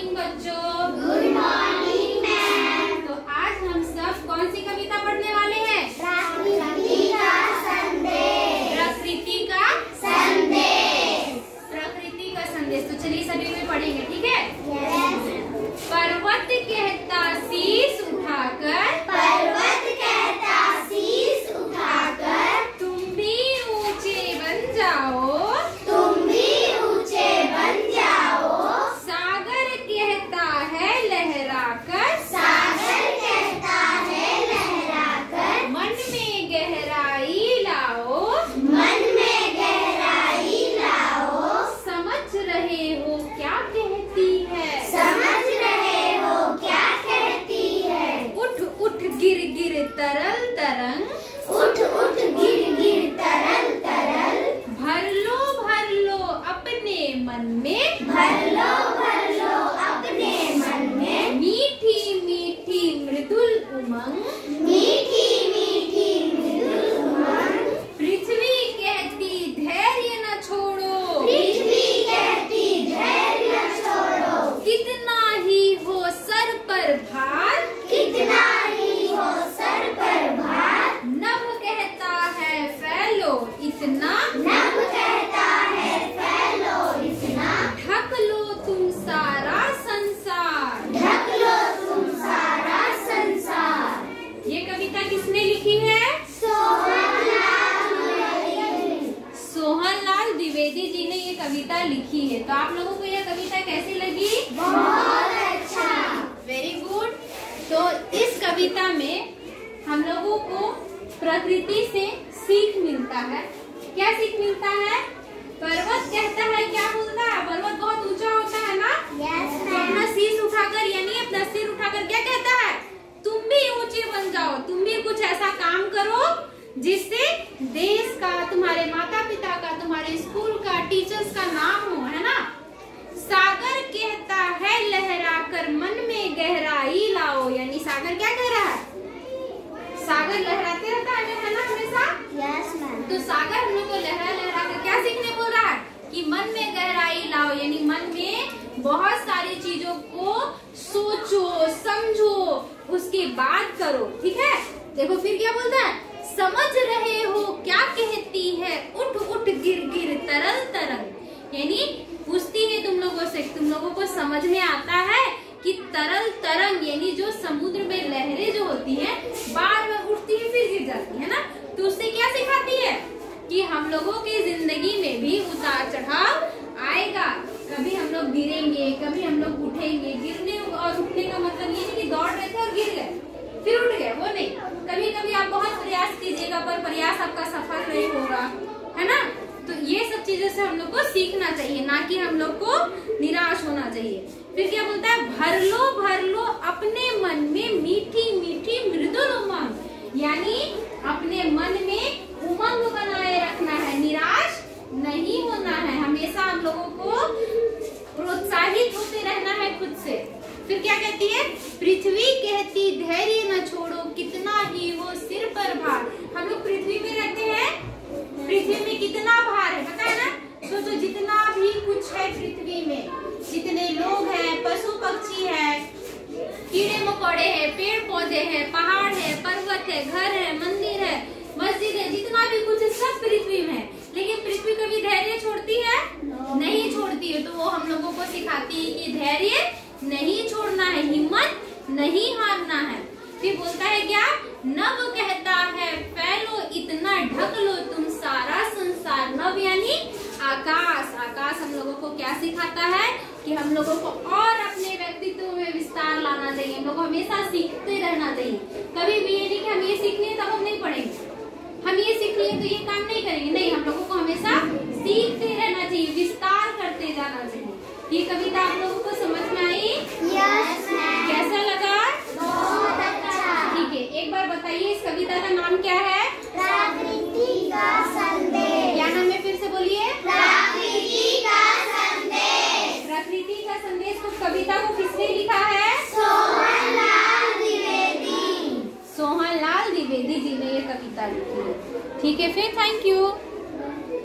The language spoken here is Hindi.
मॉर्निंग बच्चों। Good morning ma'am. तो आज हम सब कौन सी कविता पढ़ने वाले हैं? प्रकृति का संदेश। प्रकृति का संदेश। प्रकृति का संदेश। तो चलिए सभी में पढ़ेंगे, ठीक है? यस। पर्वत कहता शीश उठाकर, पर्वत कहता शीश उठाकर, तुम भी ऊंचे बन जाओ, तुम भी ऊंचे बन जाओ। सागर कहता है लहराकर, सागर कहता है लहराकर, मन में गहराई लाओ, मन में गहराई लाओ। समझ रहे हो क्या कहती है, समझ रहे हो क्या कहती है। उठ उठ गिर गिर तरल तरंग, उठ उठ गिर गिर तरल तरल, भर लो अपने मन में, भर लो अपने मन में। मीठी मीठी मृदुल उमंग, मीठी मीठी मृदुल उमंग। पृथ्वी कहती धैर्य न छोड़ो, पृथ्वी कहती धैर्य छोड़ो। कितना ही हो सर पर भार, कितना ही हो सर पर भार। नभ कहता है फैलो इतना, नभ कहता है फैलो इतना। ढक लो तुम सारा संसार। ढक लो तुम सारा संसार। ये कविता किसने लिखी है? सोहनलाल द्विवेदी जी ने ये कविता लिखी है। तो आप लोगों को यह कविता कैसी लगी? बहुत अच्छा। Very good. तो इस कविता में हम लोगों को प्रकृति से सीख मिलता है। क्या सीख मिलता है? पर्वत कहता है, क्या बोलता है? पर्वत बहुत ऊंचा होता है ना, यस तो अपना शीश उठाकर यानी अपना सिर उठाकर क्या कहता है? तुम भी ऊंचे बन जाओ, तुम भी कुछ ऐसा काम करो जिससे देश का, तुम्हारे माता पिता का, तुम्हारे स्कूल का, टीचर्स का नाम हो, है ना। सागर कहता है लहराकर मन में गहराई लाओ, यानी सागर क्या कह रहा है? सागर लहराते रहता है ना हमेशा। Yes ma'am. तो सागर हम लोग को लहरा लहरा कर क्या सीखने बोल रहा है? कि मन में गहराई लाओ, यानी मन में बहुत सारी चीजों को सोचो, समझो, उसके बाद करो, ठीक है? देखो फिर क्या बोलता है? समझ रहे हो क्या कहती है, उठ उठ गिर गिर तरल तरंग, यानी पूछती है तुम लोगों से, तुम लोगों को समझ में आता है कि तरल तरंग यानी जो समुद्र में लहरें जो होती हैं, बार बार उठती है फिर गिर जाती है ना, तो उससे क्या सिखाती है? कि हम लोगों की जिंदगी में भी उतार चढ़ाव आएगा। कभी हम लोग गिरेंगे, कभी हम लोग उठेंगे। गिरने और उठने का मतलब ये नहीं कि दौड़ रहे थे और गिर गए फिर उठ गए, वो नहीं। कभी कभी आप बहुत प्रयास कीजिएगा पर प्रयास आपका सफल नहीं होगा, है ना। तो ये सब चीजों से हम लोग को सीखना चाहिए, ना कि हम लोग को निराश होना चाहिए। फिर क्या बोलता है? भर लो अपने मन में मीठी मीठी मृदुल उमंग, यानी अपने मन में उमंग बनाए रखना है, निराश नहीं होना है। हमेशा हम लोगों को प्रोत्साहित होते रहना है खुद से। फिर क्या कहती है? पृथ्वी कहती धैर्य न छोड़ो, कितना ही हो सिर पर भार। हम लोग पृथ्वी में रहते हैं, पृथ्वी में कितना भार है पता है ना। सोचो जितना भी कुछ है पृथ्वी में, जितने लोग हैं, पशु पक्षी है, कीड़े मकोड़े हैं, पेड़ पौधे हैं, पहाड़ है, पर्वत है, घर है, मंदिर है, मस्जिद है, जितना भी कुछ है सब पृथ्वी में है। लेकिन पृथ्वी कभी धैर्य छोड़ती है? नहीं छोड़ती है। तो वो हम लोगों को सिखाती है कि धैर्य नहीं छोड़ना है, हिम्मत नहीं हारना है। फिर बोलता है क्या? नभ कहता है फैलो इतना, ढक लो तुम सारा संसार। नभ यानी आकाश। आकाश हम लोगों को क्या सिखाता है? कि हम लोगों को और अपने व्यक्तित्व में विस्तार लाना चाहिए। हम लोग को हमेशा सीखते रहना चाहिए। कभी भी ये नहीं कि हम ये सीख लिए तब हम नहीं पढ़ेंगे, हम ये सीख लिए तो ये काम नहीं करेंगे। नहीं, हम लोगों को हमेशा सीखते रहना चाहिए, विस्तार करते जाना चाहिए। ये कविता आप लोगों को समझ में आई? Yes ma'am. कैसा लगा? बहुत अच्छा। ठीक है, एक बार बताइए इस कविता का नाम क्या है? प्रकृति का संदेश। क्या नाम है? फिर से बोलिए। प्रकृति का संदेश। प्रकृति का संदेश को, कविता को किसने लिखा है? सोहनलाल द्विवेदी। सोहनलाल द्विवेदी जी ने ये कविता लिखी है। ठीक है, फिर थैंक यू।